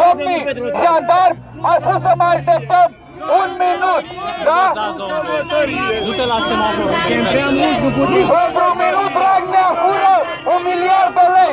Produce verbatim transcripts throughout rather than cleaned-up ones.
Domnii jandarmi a spus să mai așteptăm un minut, da? Du-te la semafor. Într-un minut Dragnea fură un miliard de lei.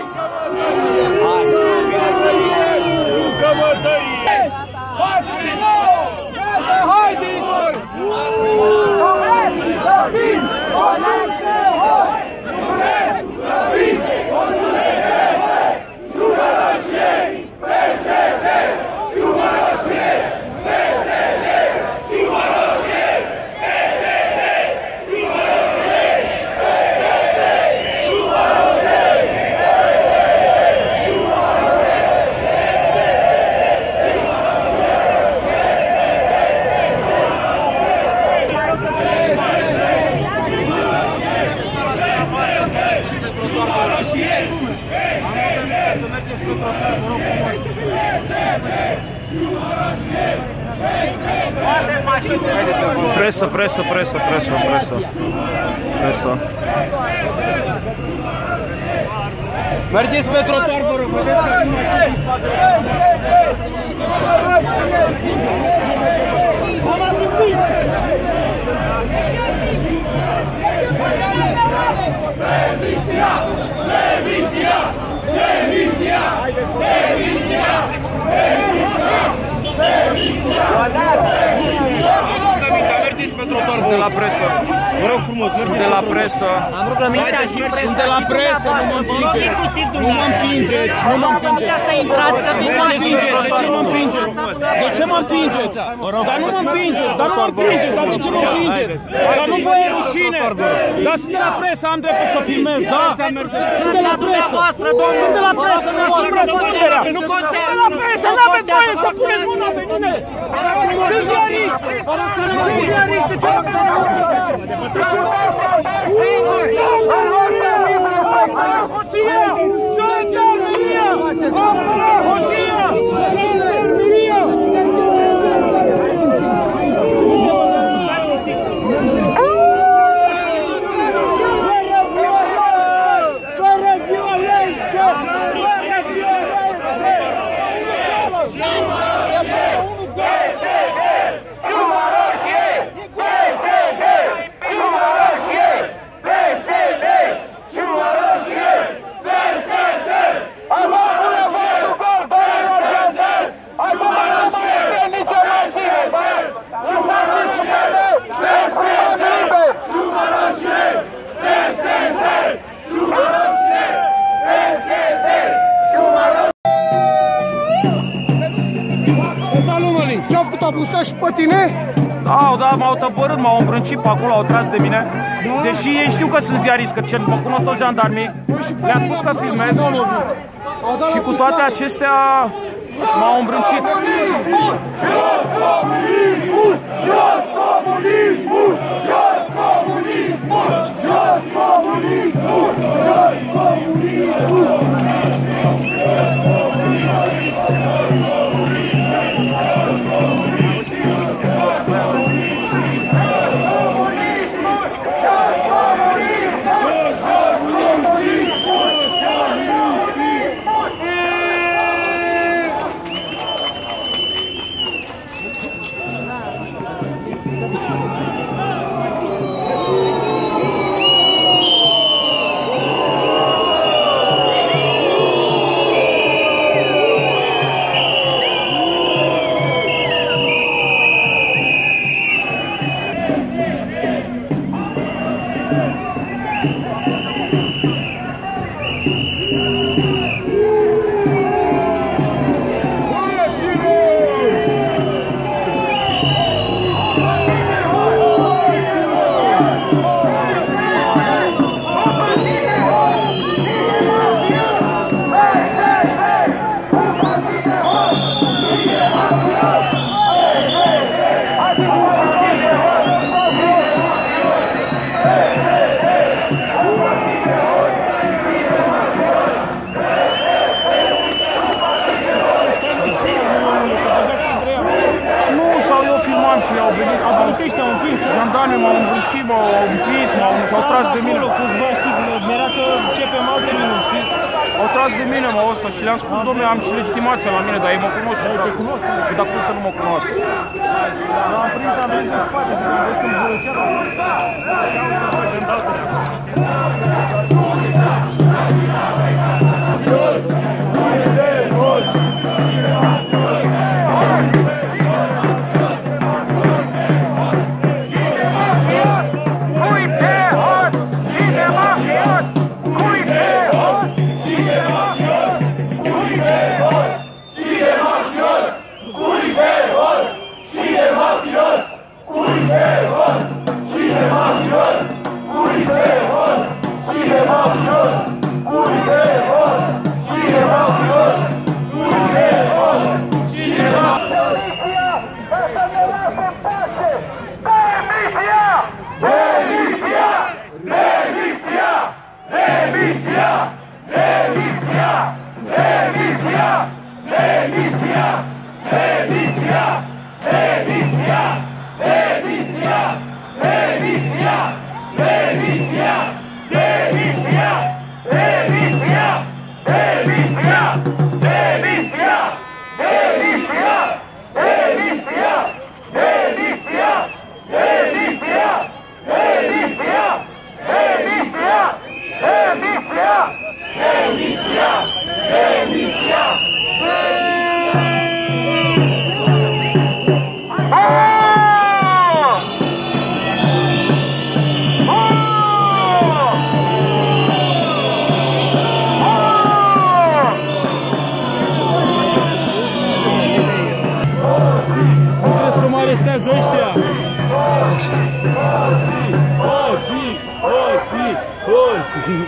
Presă, presă, presă, presă, presă. Presă. Mergeți pe trotuar, vă rog, vedeți că nu mai Demisia! Demisia! Demisia! Demisia! mergeți pe trotuar, Sunt de la presă. vă rog frumos, Sunt de la presă. Am rugămintea și presă. Sunt de la presă, nu mă împingeți. Nu mă împingeți, nu mă împingeți. Să intrați, că vin De ce mă împingeți? De ce mă împingeți? Dar nu mă împingeți, dar nu mă împingeți, dar de ce mă împingeți? Dar nu vă e rușine. Dar sunt de la presă, am dreptul să filmez, da? Sunt de la presă. Sunt de la presă, nu știu răspunderea. Nu contează. De la presă, nu aveți voie să puneți mâna pe mine. Sunt ziarist. Sunt ziarist, de ce mă Hoția! Jandarmeria! Apăra hoția! Jandarmeria! Fără violență! Fără violență! P S D! Ciuma roșie! P S D! Ciuma roșie! P S D! Ciuma roșie! P S D! Acum pune votul gol, băieților jandarmi! Acum nu mai este nicio rușine, băieți! Și faceți ștele! Lăsați liber! Ciuma roșie! P S D! Ciuma roșie! P S D! Ciuma roșie! Salut, Mălin! Ce-au făcut? Au bustat și pe tine? Au, da, m-au tăpărât, m-au îmbrâncit pe acolo, au tras de mine. Deși ei știu că sunt ziarist, că mă cunosc toți jandarmii. Le-am spus că filmez. Și cu toate acestea m-au îmbrâncit. Jos comunismul! Jos comunismul! Jos comunismul! Jos comunismul! Jos comunismul! Jandarmii m-au îmbrâncit, m-au împins, m-au tras de mine. Câțiva știi, era că începem alte minuni, știi? Au tras de mine, mă, ăsta, și le-am spus, domnule, am și legitimația la mine, dar ei mă cunosc și te cunosc. Păi dar cum să nu mă cunosc? L-am prins, am venit în spate și am văzut în Bălăceanu. Arestează ăștia! Hoții! Hoții! Hoții! Hoții!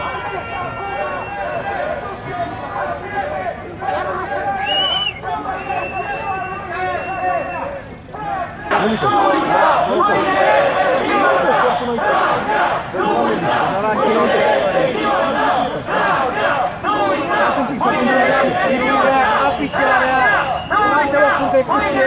Afișarea! Nu ai deloc cum te cuce!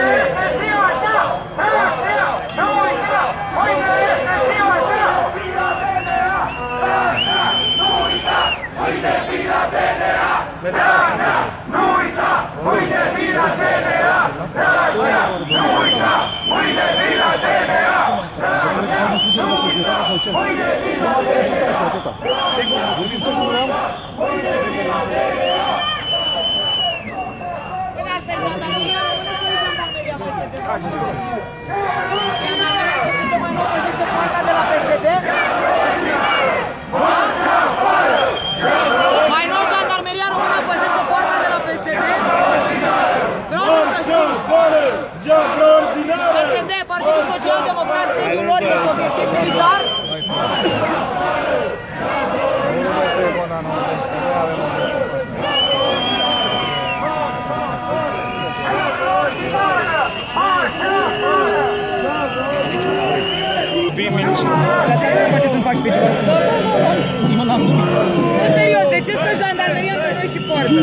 Mai nou jandarmeria română păzește poarta de la P S D? Vreau să știu. P S D, Partidul Social Democrat, sediul lor este obiectiv militar? Lăsați-mă ce să-mi fac special frumos. Nu, serios, de ce stă jandarmeria între noi și poartă?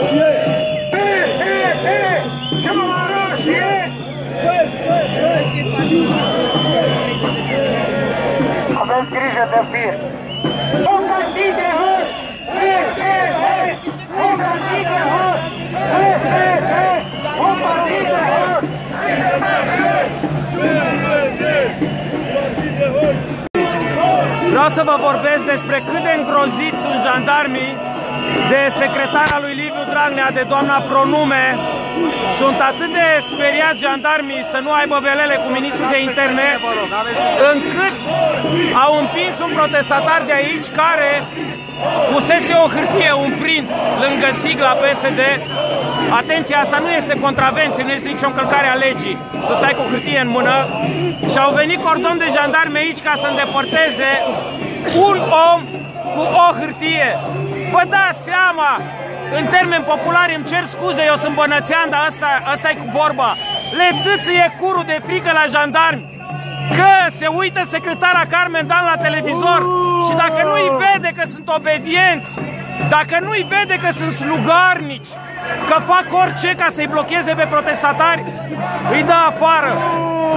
Aveți grijă de fir! Bucății de hâs! P S D! Bucății de hâs! P S D! Bucății de hâs! Vreau să vă vorbesc despre cât de îngroziți sunt jandarmii de secretara lui Liviu Dragnea, de doamna Pronume. Sunt atât de speriați jandarmii să nu aibă velele cu ministrul de interne, încât au împins un protestatar de aici care pusese o hârtie, un print lângă sigla P S D. Atenție, asta nu este contravenție, nu este nicio încălcare a legii, să stai cu o hârtie în mână. Și au venit cordon de jandarmi aici ca să îndepărteze un om cu o hârtie. Vă dați seama, în termeni populari, îmi cer scuze, eu sunt bănățean, dar asta, asta e vorba. Le țâțâie curul de frică la jandarmi că se uită secretara Carmen Dan la televizor și dacă nu-i vede că sunt obedienți, dacă nu-i vede că sunt slugarnici, că fac orice ca să-i blocheze pe protestatari, îi dă afară.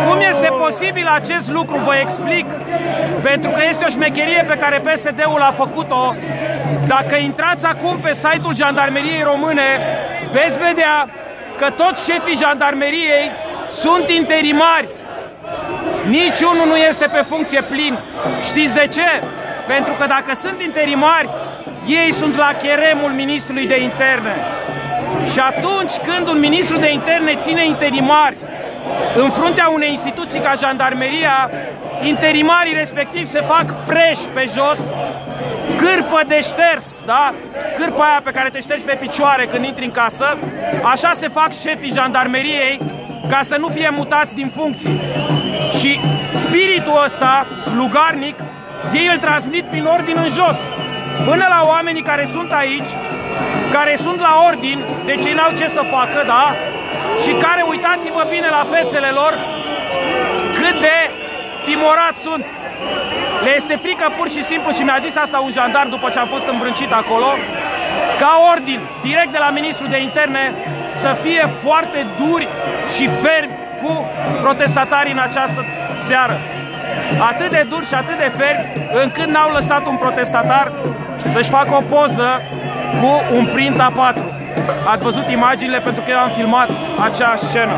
Cum este posibil acest lucru? Vă explic. Pentru că este o șmecherie pe care P S D-ul a făcut-o. Dacă intrați acum pe site-ul Jandarmeriei Române, veți vedea că toți șefii Jandarmeriei sunt interimari. Niciunul nu este pe funcție plin. Știți de ce? Pentru că dacă sunt interimari, ei sunt la cheremul ministrului de interne. Și atunci când un ministru de interne ține interimari în fruntea unei instituții ca Jandarmeria, interimarii respectiv se fac preși pe jos, cârpă de șters, da? Cârpa aia pe care te ștergi pe picioare când intri în casă, așa se fac șefii Jandarmeriei ca să nu fie mutați din funcții. Și spiritul ăsta, slugarnic, ei îl transmit prin ordin în jos, până la oamenii care sunt aici, care sunt la ordin, deci ei n-au ce să facă, da? Și care, uitați-vă bine la fețele lor, cât de timorați sunt. Le este frică pur și simplu, și mi-a zis asta un jandarm după ce am fost îmbrâncit acolo, ca ordin, direct de la ministrul de interne, să fie foarte duri și fermi cu protestatarii în această seară. Atât de duri și atât de fermi, încât n-au lăsat un protestatar să-și facă o poză cu un print A patru. Ați văzut imaginile pentru că eu am filmat acea scenă.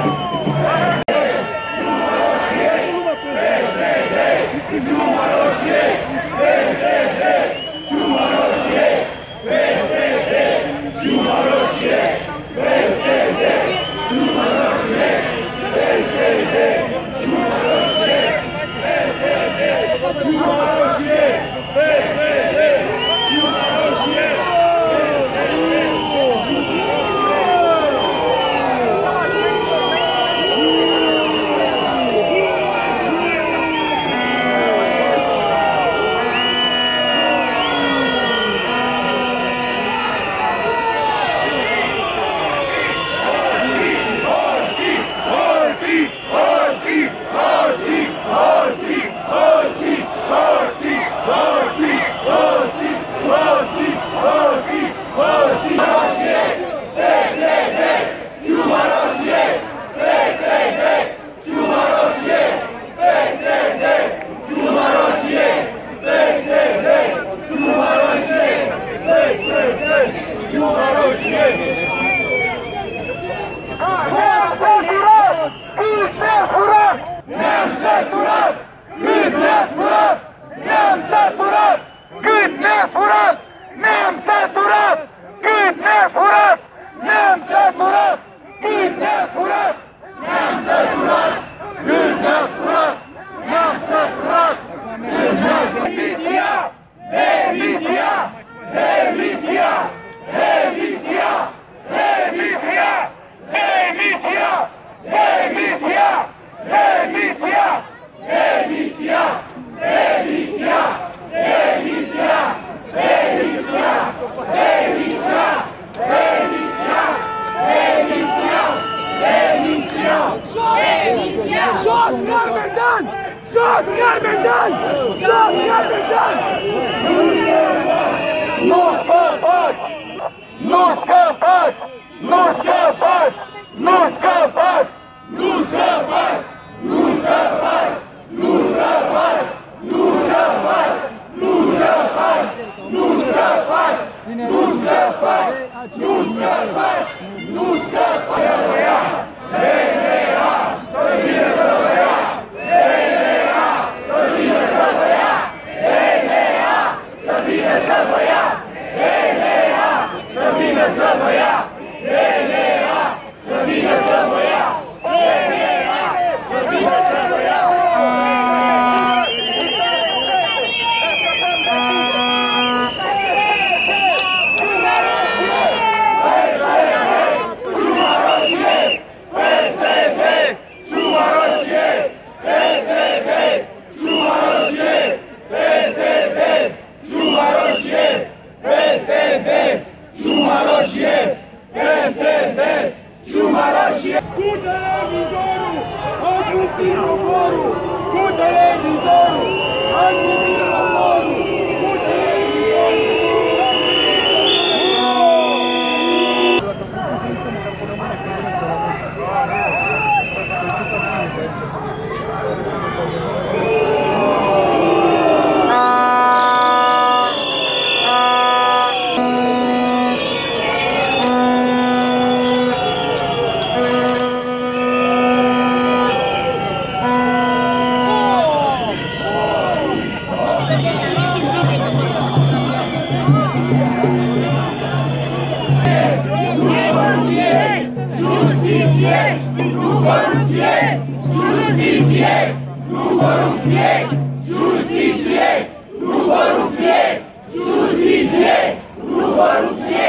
Jos Carmendan! Jos Carmendan! Jos Carmendan! Nu scăpați! Nu scăpați! Nu scăpați! Nu scăpați! Nu scăpați! Nu scăpați! Nu scăpați! Nu scăpați! Nu scăpați! Nu scăpați! Nu scăpați! Nu scăpați! Nu scăpați! Cu televizorul, ascultiți poporul! Cu televizorul, ascultiți poporul! Cu televizorul! Justiție! Nu corupție! Justiție! Nu corupție! Justiție! Nu corupție!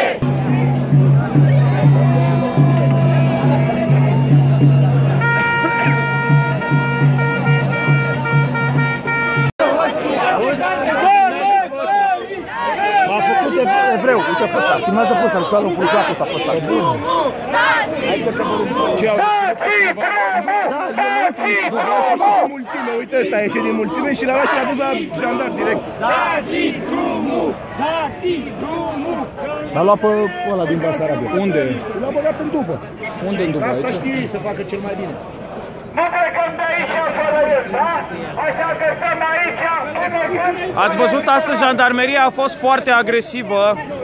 M-a făcut evreu, uite pe ăsta, filmează pe ăsta, să-l pulsa pe ăsta, pe ăsta. Mulțime, uite ăsta, a ieșit din mulțime și l-a luat și l-a dus la jandar direct. Dați drumul! Dați drumul! L-a luat pe ăla din Basarabia. Unde? L-a băgat în după. Unde în după? Asta știe ei să facă cel mai bine. Nu plecăm de aici fără el, da? Așa că stăm aici până când... Ați văzut, astăzi jandarmeria a fost foarte agresivă,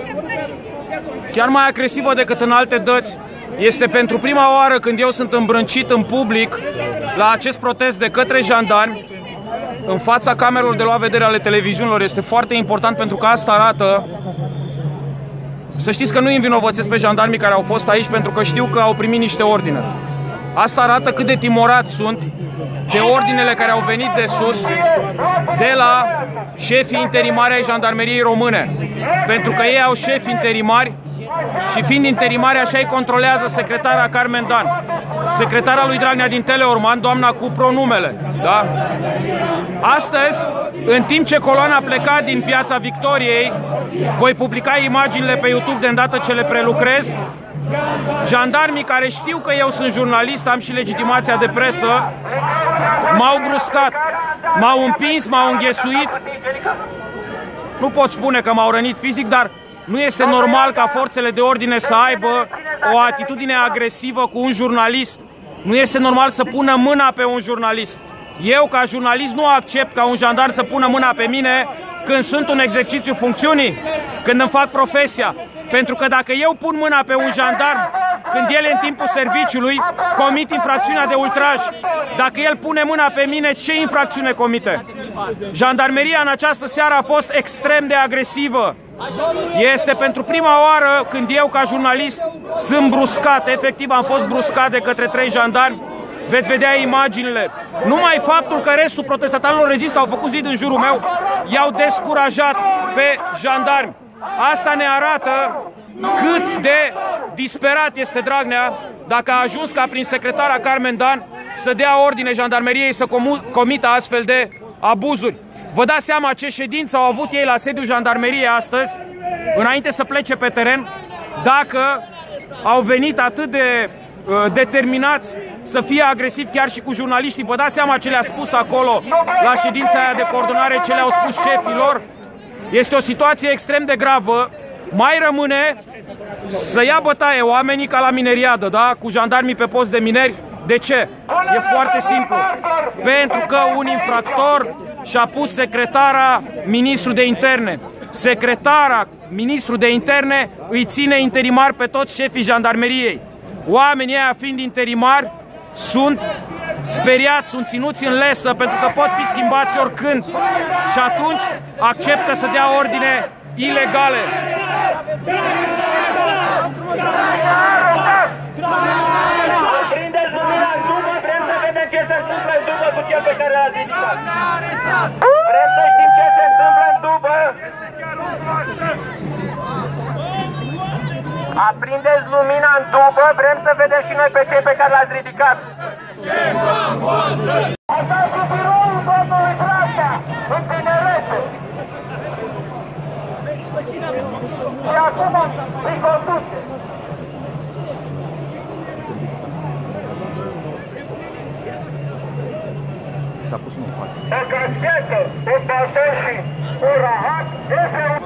chiar mai agresivă decât în alte dăți. Este pentru prima oară când eu sunt îmbrâncit în public la acest protest de către jandarmi, în fața camerelor de luat vedere ale televiziunilor. Este foarte important pentru că asta arată, să știți că nu îi învinovățesc pe jandarmii care au fost aici, pentru că știu că au primit niște ordine. Asta arată cât de timorați sunt de ordinele care au venit de sus, de la șefii interimari ai jandarmeriei române. Pentru că ei au șefi interimari și fiind interimari, așa îi controlează secretara Carmen Dan, secretara lui Dragnea din Teleorman, doamna cu pronumele. Da? Astăzi, în timp ce coloana a plecat din Piața Victoriei, voi publica imaginile pe YouTube de îndată ce le prelucrez. Jandarmii care știu că eu sunt jurnalist, am și legitimația de presă, m-au bruscat, m-au împins, m-au înghesuit. Nu pot spune că m-au rănit fizic, dar nu este normal ca forțele de ordine să aibă o atitudine agresivă cu un jurnalist. Nu este normal să pună mâna pe un jurnalist. Eu, ca jurnalist, nu accept ca un jandar să pună mâna pe mine când sunt în exercițiu funcțiunii, când îmi fac profesia. Pentru că dacă eu pun mâna pe un jandarm când el e în timpul serviciului, comit infracțiunea de ultraj. Dacă el pune mâna pe mine, ce infracțiune comite? Jandarmeria în această seară a fost extrem de agresivă. Este pentru prima oară când eu, ca jurnalist, sunt bruscat. Efectiv, am fost bruscat de către trei jandarmi. Veți vedea imaginile. Numai faptul că restul protestatarilor rezistă, au făcut zid în jurul meu, i-au descurajat pe jandarmi. Asta ne arată cât de disperat este Dragnea dacă a ajuns ca prin secretara Carmen Dan să dea ordine jandarmeriei să comită astfel de abuzuri. Vă dați seama ce ședință au avut ei la sediul jandarmeriei astăzi, înainte să plece pe teren, dacă au venit atât de uh, determinați să fie agresivi chiar și cu jurnaliștii. Vă dați seama ce le-a spus acolo la ședința aia de coordonare, ce le-au spus șefilor. Este o situație extrem de gravă. Mai rămâne să ia bătaie oamenii ca la mineriadă, da? Cu jandarmii pe post de mineri. De ce? E foarte simplu. Pentru că un infractor și-a pus secretara ministru de interne. Secretara ministru de interne îi ține interimar pe toți șefii jandarmeriei. Oamenii ăia, fiind interimari, sunt speriați, sunt ținuți în lesă pentru că pot fi schimbați oricând și atunci acceptă să dea ordine ilegale. Prindeți lumina în după, vrem să vedem ce se întâmplă în după cu cel pe care l-ați ridicat. Vrem să știm ce se întâmplă în după. Aprindeți lumina în după, vrem să vedem și noi pe cei pe care l-ați ridicat. Așa și biroul domnului Dragnea, în tinerete. Și acum îi conduce. S-a pus unul în față. O caschetă, un baton și un rahat, este un...